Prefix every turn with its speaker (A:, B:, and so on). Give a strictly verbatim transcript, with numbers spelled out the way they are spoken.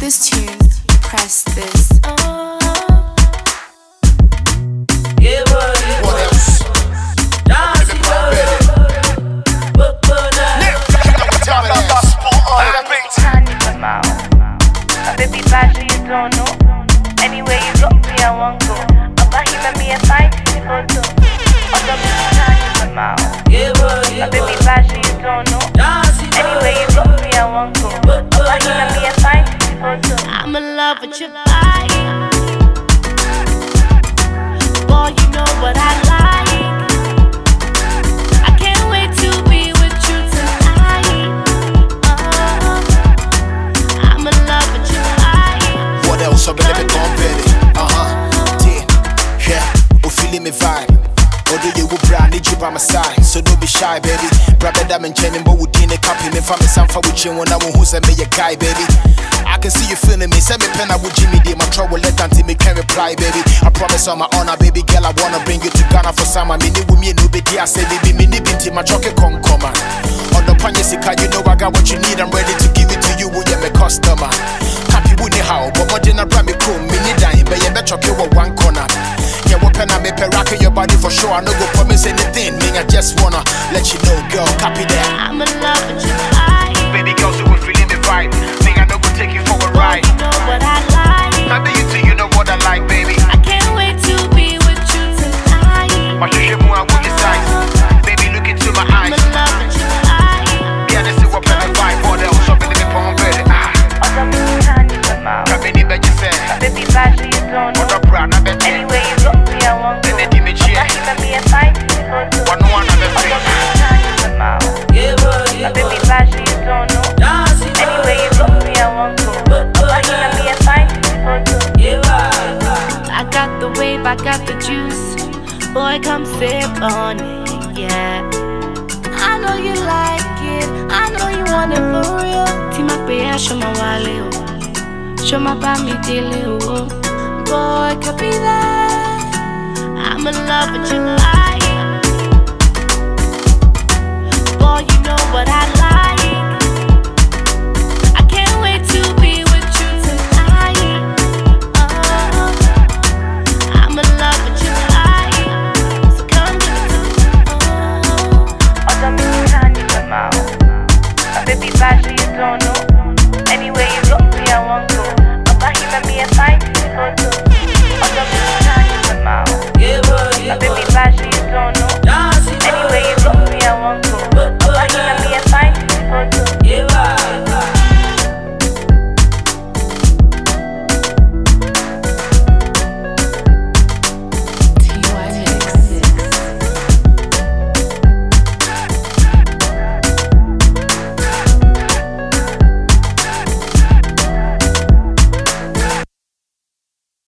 A: this tune, press this.
B: What else?
C: Baby, bad, you don't know. Anywhere you go, me I won't go. About him and me a fight, photo. Other people turn you mouth. My baby, bad, you don't know. Anywhere you go, me I won't go. About him and me a fight, photo.
D: I'm in love with your body. Boy, you know what I like. I can't wait to be with you tonight. Oh, I'm in love with your body.
B: What else? I'm gonna be gone, baby. Uh huh. Yeah, yeah. Oh, feeling me vibe. Although you will brand, need you by my side. So don't be shy, baby. Brother, that man, Jamie, but we didn't copy me. Family, some for with you when I want who's a me a guy, baby. I can see you feeling me. Send me pen, I would Jimmy D. My trouble, let until me can reply, baby. I promise on my honor, baby girl, I wanna bring you to Ghana for summer. Me need with me, no baby. I say, baby, me need binti, my chocolate con come on the Panyasika, you know I got what you need. I'm ready to give it to you, with my customer. Happy with how, but what did I bring me cool? Me need dying, but you bet chocolate with one corner. Yeah, what pen I make a rock in your body for sure. I no go promise anything, me, I just wanna let you know, girl, copy that.
D: I'm in love with your body.
B: Baby girl, so we're feeling the vibe. Me, I no go take you for a ride.
D: You know what I like.
B: I do you too, you know what I like, baby.
D: I can't wait to be with you tonight.
B: My shit more, I want your size. Baby, look into my
D: I'm
B: eyes.
D: in love with your body.
B: Yeah, this is what pen and vibe. What else? Something to be born, baby. Ah.
C: Other people turn you mouth.
B: Got me bet you say.
C: Baby, bad, you don't
B: What
C: know.
B: up, brand? I bet you.
C: Anywhere you go, me I won't go.
B: Then they give me cheer.
C: About him and me a fight, photo.
B: One one, I bet
C: Other
B: you.
C: people turn you mouth. My baby, bad, you don't know. Anywhere you go, me I won't go. About him and me a fight, photo.
D: I got the wave, I got the juice. Boy, come sip on it, yeah. I know you like it, I know you want it for real. Tima Pea, show my wale, oh. Show my bami dele, oh. Boy, copy that. I'm in love with your life.